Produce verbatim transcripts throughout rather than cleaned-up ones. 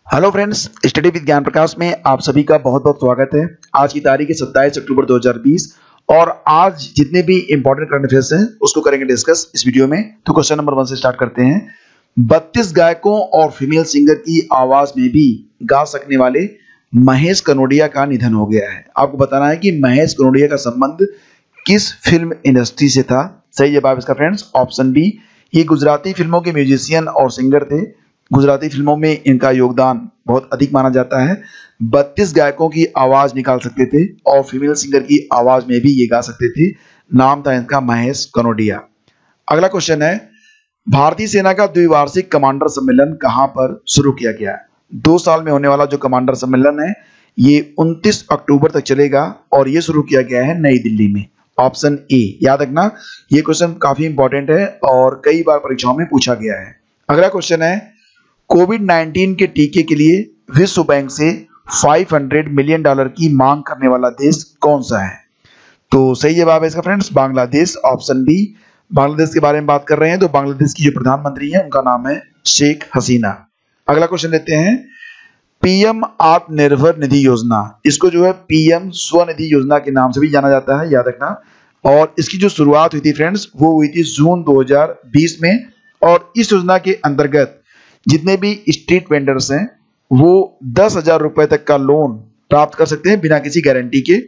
Hello friends, study with ज्ञान प्रकाश में आप सभी का बहुत बहुत स्वागत है। आज की तारीख है सत्ताईस अक्टूबर दो हज़ार बीस और आज जितने भी इंपॉर्टेंट करंट अफेयर्स हैं उसको करेंगे डिस्कस इस वीडियो में। तो क्वेश्चन नंबर वन से स्टार्ट करते हैं। बत्तीस गायकों और फीमेल सिंगर की आवाज में भी गा सकने वाले महेश कनोडिया का निधन हो गया है। आपको बताना है कि महेश कनोडिया का संबंध किस फिल्म इंडस्ट्री से था। सही जवाब इसका फ्रेंड्स ऑप्शन बी। ये गुजराती फिल्मों के म्यूजिशियन और सिंगर थे। गुजराती फिल्मों में इनका योगदान बहुत अधिक माना जाता है। बत्तीस गायकों की आवाज निकाल सकते थे और फीमेल सिंगर की आवाज में भी ये गा सकते थे। नाम था इनका महेश कनोडिया। अगला क्वेश्चन है, भारतीय सेना का द्विवार्षिक कमांडर सम्मेलन कहां पर शुरू किया गया है। दो साल में होने वाला जो कमांडर सम्मेलन है ये उनतीस अक्टूबर तक चलेगा और ये शुरू किया गया है नई दिल्ली में। Option A. याद रखना ये क्वेश्चन काफी इंपॉर्टेंट है और कई बार परीक्षाओं में पूछा गया है। अगला क्वेश्चन है, कोविड नाइनटीन के टीके के लिए विश्व बैंक से पाँच सौ मिलियन डॉलर की मांग करने वाला देश कौन सा है। तो सही जवाब है इसका friends Bangladesh. Option B. Bangladesh के बारे में बात कर रहे हैं तो बांग्लादेश की जो प्रधानमंत्री है उनका नाम है शेख हसीना। अगला क्वेश्चन लेते हैं, पीएम आत्मनिर्भर निधि योजना, इसको जो है पीएम स्वनिधि योजना के नाम से भी जाना जाता है, याद रखना। और इसकी जो शुरुआत हुई थी फ्रेंड्स वो हुई थी जून दो हज़ार बीस में और इस योजना के अंतर्गत जितने भी स्ट्रीट वेंडर्स हैं वो दस हजार रुपए तक का लोन प्राप्त कर सकते हैं बिना किसी गारंटी के।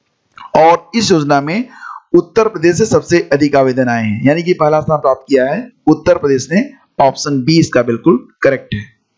और इस योजना में उत्तर प्रदेश से सबसे अधिक आवेदन आए हैं, यानी कि पहला स्थान प्राप्त किया है उत्तर प्रदेश ने। ऑप्शन बी इसका बिल्कुल करेक्ट है।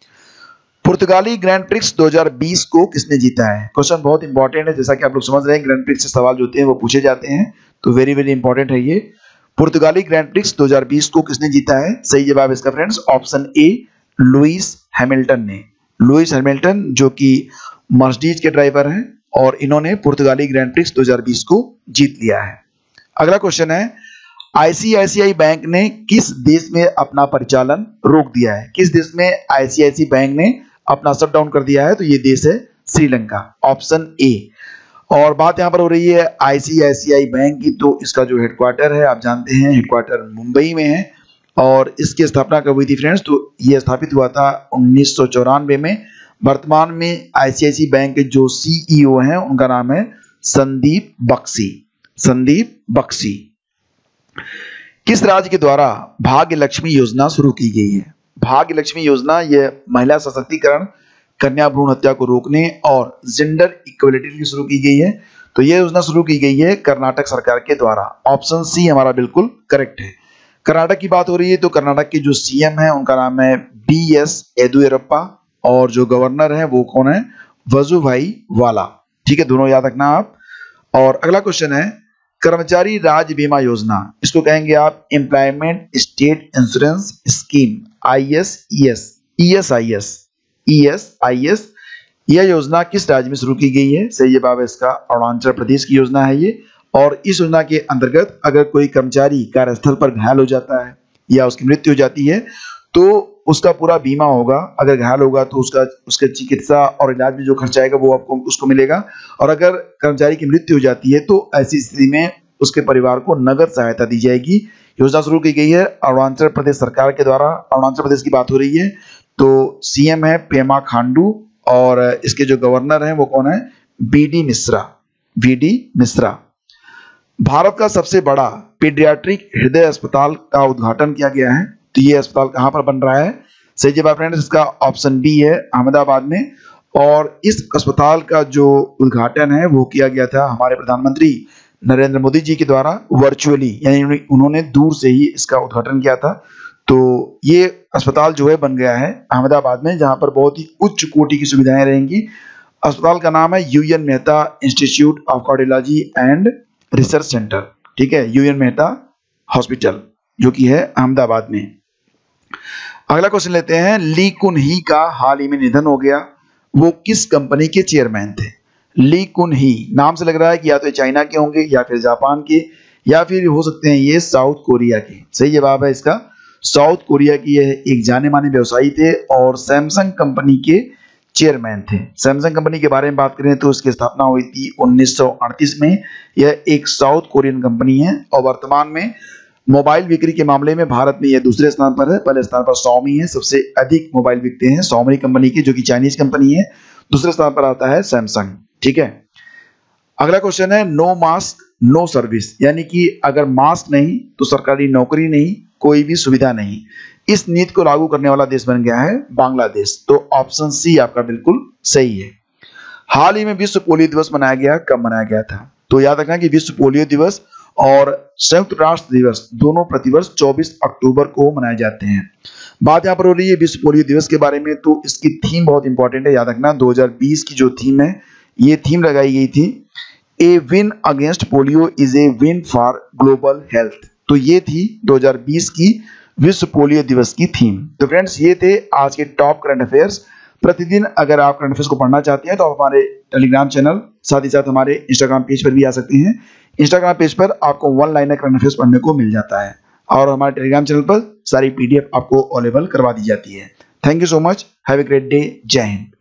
पुर्तगाली ग्रैंड प्रिक्स दो हज़ार बीस को किसने जीता है। क्वेश्चन बहुत इंपॉर्टेंट है, जैसा कि आप लोग समझ रहे हैं ग्रैंड प्रिक्स से सवाल जो होते हैं वो पूछे जाते हैं, तो वेरी वेरी इंपॉर्टेंट है ये। पुर्तगाली ग्रैंड प्रिक्स दो हज़ार बीस को किसने जीता है। सही जवाब इसका friends option A, Lewis Hamilton ने। लुइस हैमिल्टन जो कि मर्सिडीज के ड्राइवर हैं और इन्होंने पुर्तगाली ग्रैंड प्रिक्स दो हज़ार बीस को जीत लिया है। अगला क्वेश्चन है, आईसीआईसीआई बैंक ने किस देश में अपना परिचालन रोक दिया है। किस देश में आईसीआईसीआई बैंक ने अपना शट डाउन कर दिया है, तो ये देश है श्रीलंका। Option A. और बात यहां पर हो रही है आईसीआईसीआई बैंक की, तो इसका जो हेडक्वार्टर है आप जानते हैं हेडक्वार्टर मुंबई में है और इसकी स्थापना कब हुई थी फ्रेंड्स, तो ये स्थापित हुआ था उन्नीस सौ चौरानवे में। वर्तमान में आईसीआईसीआई बैंक के जो सीईओ हैं उनका नाम है संदीप बख्शी। संदीप बख्शी। किस राज्य के द्वारा भाग्य लक्ष्मी योजना शुरू की गई है। भाग्य लक्ष्मी योजना यह महिला सशक्तिकरण, कन्या भ्रूण हत्या को रोकने और जेंडर इक्वलिटी के लिए शुरू की गई है। तो यह योजना शुरू की गई है कर्नाटक सरकार के द्वारा। ऑप्शन सी हमारा बिल्कुल करेक्ट है। कर्नाटक की बात हो रही है तो कर्नाटक के जो सीएम है उनका नाम है बी एस येदियुरप्पा और जो गवर्नर है वो कौन है, वजुभाई वाला। ठीक है, दोनों याद रखना आप। और अगला क्वेश्चन है, कर्मचारी राज्य बीमा योजना, इसको कहेंगे आप employment state insurance scheme, I S E S, E S I S, E S I S. यह योजना किस राज्य में शुरू की गई है। सही जवाब है इसका अरुणाचल प्रदेश की योजना है ये। और इस योजना के अंतर्गत अगर कोई कर्मचारी कार्यस्थल पर घायल हो जाता है या उसकी मृत्यु हो जाती है तो उसका पूरा बीमा होगा। अगर घायल होगा तो उसका उसके चिकित्सा और इलाज में जो खर्चा आएगा वो आपको उसको मिलेगा। और अगर कर्मचारी की मृत्यु हो जाती है तो ऐसी स्थिति में उसके परिवार को नगद सहायता दी जाएगी। योजना शुरू की गई है अरुणाचल प्रदेश सरकार के द्वारा। अरुणाचल प्रदेश की बात हो रही है तो सीएम है पेमा खांडू और इसके जो गवर्नर है वो कौन है, B D Mishra. B D Mishra. Bharat का सबसे बड़ा पीडियाट्रिक हृदय अस्पताल का उद्घाटन किया गया है, तो ये अस्पताल कहां पर बन रहा है। सही जवाब फ्रेंड्स इसका ऑप्शन बी है, अहमदाबाद में। और इस अस्पताल का जो उद्घाटन है वो किया गया था हमारे प्रधानमंत्री नरेंद्र मोदी जी के द्वारा वर्चुअली, यानी उन्होंने दूर से ही इसका उद्घाटन किया था। तो ये अस्पताल जो है बन गया है अहमदाबाद में, जहां पर बहुत ही उच्च कोटि की सुविधाएं रहेंगी। अस्पताल का नाम है UN Mehta Institute of Cardiology and Research Centre. ठीक है, यूएन मेहता हॉस्पिटल जो कि है अहमदाबाद में। अगला क्वेश्चन लेते हैं, ली कुन ही का हाल ही में निधन हो गया, वो किस कंपनी के चेयरमैन थे। ली कुन ही नाम से लग रहा है कि या तो चाइना के होंगे या फिर जापान के या फिर हो सकते हैं ये साउथ कोरिया के। सही जवाब है इसका साउथ कोरिया की यह एक जाने माने व्यवसायी थे और सैमसंग कंपनी के चेयरमैन थे। सैमसंग कंपनी के बारे में बात करें तो इसकी स्थापना हुई थी उन्नीस सौ अड़तीस में। यह एक साउथ कोरियन कंपनी है और वर्तमान में मोबाइल बिक्री के मामले में भारत में यह दूसरे स्थान पर है, पहले स्थान पर Xiaomi है, सबसे अधिक मोबाइल बिकते हैं Xiaomi कंपनी के, जो कि चाइनीज कंपनी है। दूसरे स्थान पर आता है सैमसंग। ठीक है, अगला क्वेश्चन है नो मास्क नो सर्विस, यानी कि अगर मास्क नहीं तो सरकारी नौकरी नहीं, कोई भी सुविधा नहीं। इस नीति को लागू करने वाला देश बन गया है बांग्लादेश। तो ऑप्शन सी आपका बिल्कुल सही है। हाल ही में विश्व पोलियो दिवस मनाया गया, कब मनाया गया था? तो याद रखना कि विश्व पोलियो दिवस और संयुक्त राष्ट्र दिवस दोनों प्रतिवर्ष चौबीस अक्टूबर को मनाए जाते हैं। बात यहाँ पर हो रही है विश्व पोलियो दिवस के बारे में, तो इसकी थीम बहुत इंपॉर्टेंट है, याद रखना। दो हज़ार बीस की जो थीम है, ये थीम लगाई गई थी, a win against polio is a win for global health. तो ये थी दो हज़ार बीस की विश्व पोलियो दिवस की थीम। तो फ्रेंड्स, ये थे आज के टॉप करंट अफेयर्स। प्रतिदिन अगर आप करंट अफेयर्स को पढ़ना चाहते हैं तो आप हमारे टेलीग्राम चैनल, साथ ही साथ हमारे इंस्टाग्राम पेज पर भी आ सकते हैं। इंस्टाग्राम पेज पर आपको वन लाइनर करंट अफेयर्स पढ़ने को मिल जाता है और हमारे टेलीग्राम चैनल पर सारी पीडीएफ आपको अवेलेबल करवा दी जाती है। Thank you so much, have a great day, जय हिंद।